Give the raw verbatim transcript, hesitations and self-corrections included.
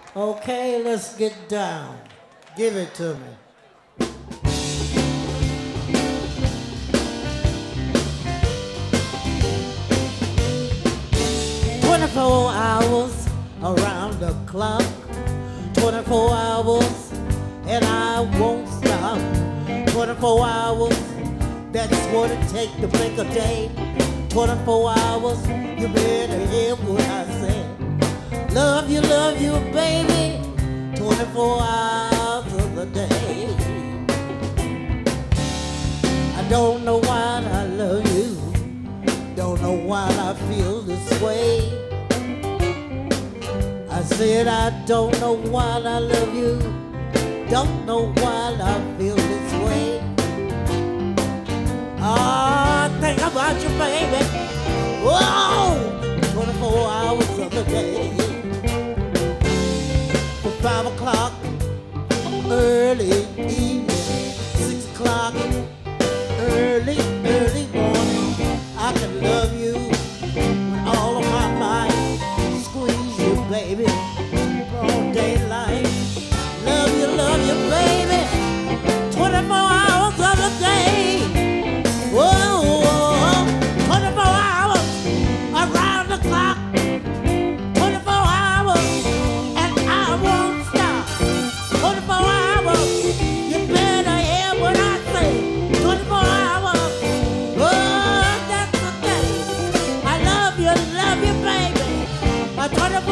Okay, let's get down. Give it to me. twenty-four hours around the clock, twenty-four hours and I won't stop. twenty-four hours, that's what it takes to make a day. twenty-four hours, you better hear what I say. Love you, love you, baby, twenty-four hours of the day. I don't know why I love you, don't know why I feel this way. I said I don't know why I love you, don't know why I feel this way. Ah, oh, think about you, baby. Whoa, twenty-four hours of the day. From five o'clock, early evening, six o'clock, early, early morning. I can love you with all of my might. Squeeze you, baby, all daylight. Love you, love you, baby, twenty-four hours of the day. Whoa, whoa, twenty-four hours around the clock, twenty-four hours, and I won't stop. twenty-four hours, you better hear what I say. twenty-four hours, oh, that's the day. I love you, love you, baby. twenty-four